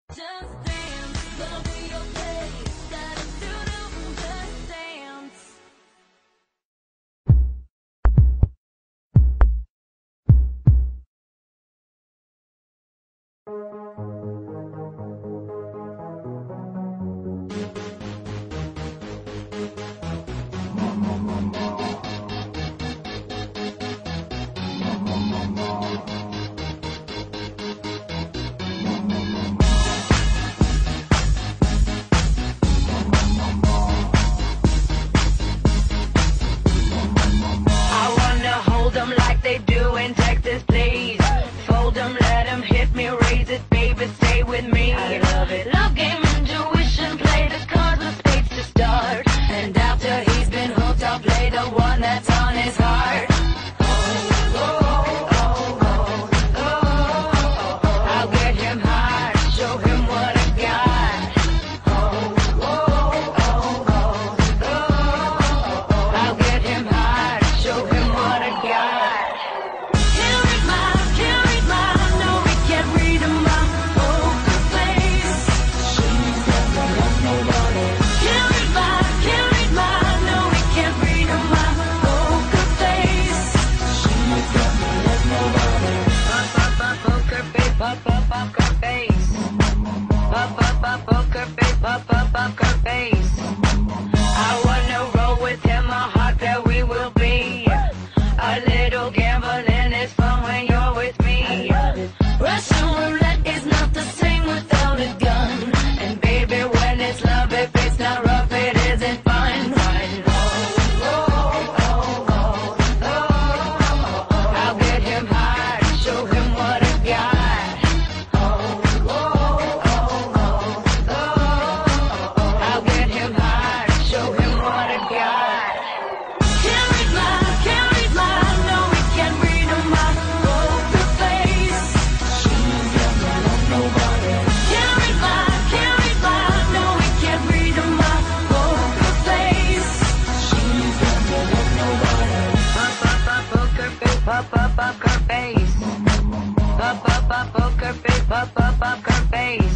Just dance, gonna be okay. Gotta do, just dance. Like they do in Texas, please. Fold them, let them hit me, raise it, baby, stay with me. I love it. Love game, intuition, play the cards with spades to start. And after he's been hooked, I'll play the one that's on his heart. I'll get him hard, show him what I got. I'll get him hard, show him what I got. Poker face. I wanna roll with him, a heart that we will be. A little gambling is fun when you're with me. Russian roulette is not the same without a gun. And baby, when it's love, if it's not rough, it isn't fun. I'll get him hard, show him what I got. Poker face. Poker face. Poker face.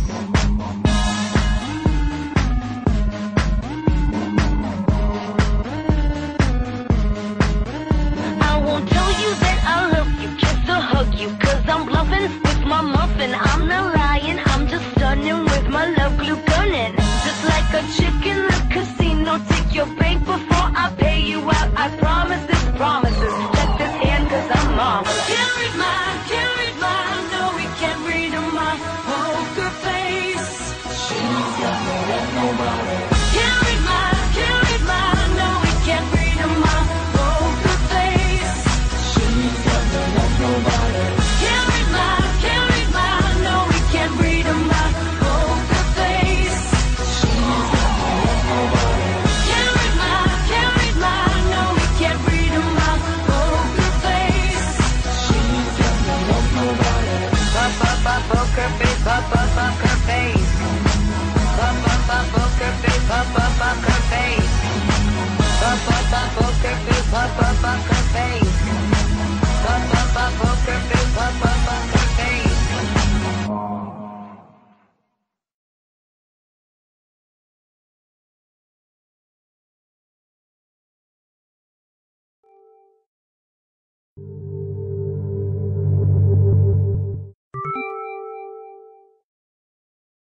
I won't tell you that I love you, kiss or hug you, 'cause I'm bluffing with my muffin. I'm not lying, I'm just stunning with my love glue gunning. Just like a chick in the casino, take your bank before I pay you out. I promise this promises. Check this hand, 'cause I'm mom. Can't read mine, no, we can't read my poker face. She's got no love, nobody. Can't read mine, no, we can't read my poker face. She's got no love, nobody. Can't read mine, no, we can't read my poker face. She's got no love, nobody. Can't read mine, no, we can't read my poker face. She's got no love, nobody. Poker face, poker face. Poker face, poker face. Poker face, poker face.